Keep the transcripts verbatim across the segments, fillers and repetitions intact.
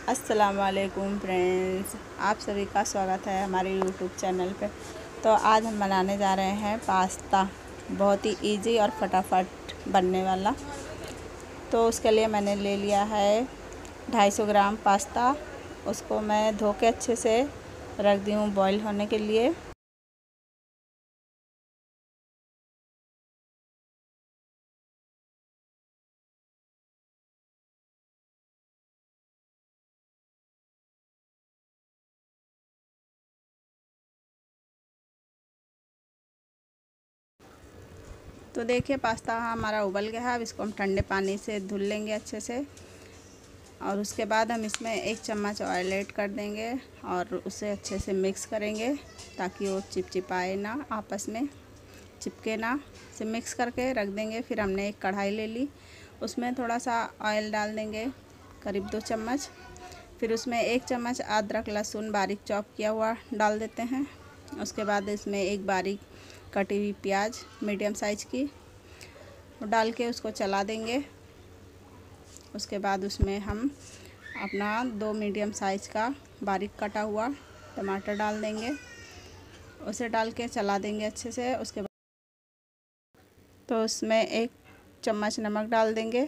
अस्सलाम वालेकुम फ्रेंड्स, आप सभी का स्वागत है हमारे यूट्यूब चैनल पे। तो आज हम बनाने जा रहे हैं पास्ता, बहुत ही इजी और फटाफट बनने वाला। तो उसके लिए मैंने ले लिया है दो सौ पचास ग्राम पास्ता। उसको मैं धो के अच्छे से रख दी हूँ बॉईल होने के लिए। तो देखिए पास्ता हमारा उबल गया है। अब इसको हम ठंडे पानी से धुल लेंगे अच्छे से, और उसके बाद हम इसमें एक चम्मच ऑयल ऐड कर देंगे और उसे अच्छे से मिक्स करेंगे ताकि वो चिपचिपाए ना, आपस में चिपके ना। इसे मिक्स करके रख देंगे। फिर हमने एक कढ़ाई ले ली, उसमें थोड़ा सा ऑयल डाल देंगे, करीब दो चम्मच। फिर उसमें एक चम्मच अदरक लहसुन बारीक चॉप किया हुआ डाल देते हैं। उसके बाद इसमें एक बारीक कटी हुई प्याज मीडियम साइज़ की डाल के उसको चला देंगे। उसके बाद उसमें हम अपना दो मीडियम साइज़ का बारीक कटा हुआ टमाटर डाल देंगे, उसे डाल के चला देंगे अच्छे से। उसके बाद तो उसमें एक चम्मच नमक डाल देंगे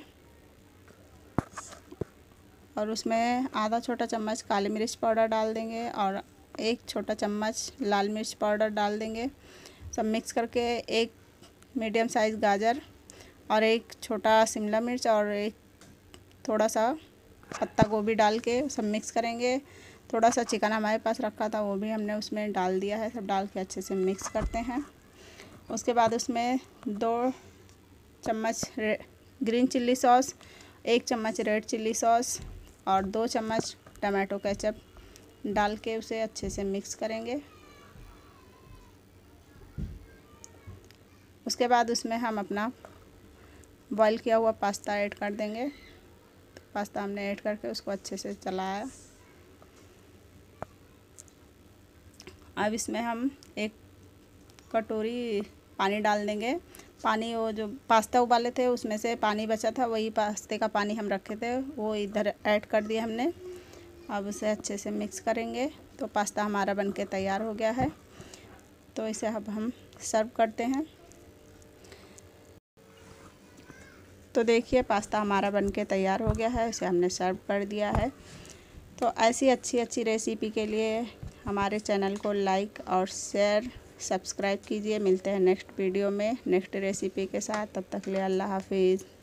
और उसमें आधा छोटा चम्मच काली मिर्च पाउडर डाल देंगे और एक छोटा चम्मच लाल मिर्च पाउडर डाल देंगे। सब मिक्स करके एक मीडियम साइज़ गाजर और एक छोटा शिमला मिर्च और एक थोड़ा सा पत्ता गोभी डाल के सब मिक्स करेंगे। थोड़ा सा चिकन हमारे पास रखा था वो भी हमने उसमें डाल दिया है। सब डाल के अच्छे से मिक्स करते हैं। उसके बाद उसमें दो चम्मच ग्रीन चिल्ली सॉस, एक चम्मच रेड चिल्ली सॉस और दो चम्मच टमाटो केचप डाल के उसे अच्छे से मिक्स करेंगे। उसके बाद उसमें हम अपना बॉईल किया हुआ पास्ता ऐड कर देंगे। तो पास्ता हमने ऐड करके उसको अच्छे से चलाया। अब इसमें हम एक कटोरी पानी डाल देंगे। पानी वो जो पास्ता उबाले थे उसमें से पानी बचा था, वही पास्ते का पानी हम रखे थे वो इधर ऐड कर दिया हमने। अब उसे अच्छे से मिक्स करेंगे। तो पास्ता हमारा बनके तैयार हो गया है। तो इसे अब हम सर्व करते हैं। तो देखिए पास्ता हमारा बनके तैयार हो गया है, इसे हमने सर्व कर दिया है। तो ऐसी अच्छी अच्छी रेसिपी के लिए हमारे चैनल को लाइक और शेयर सब्सक्राइब कीजिए। मिलते हैं नेक्स्ट वीडियो में नेक्स्ट रेसिपी के साथ। तब तक के लिए अल्लाह हाफिज़।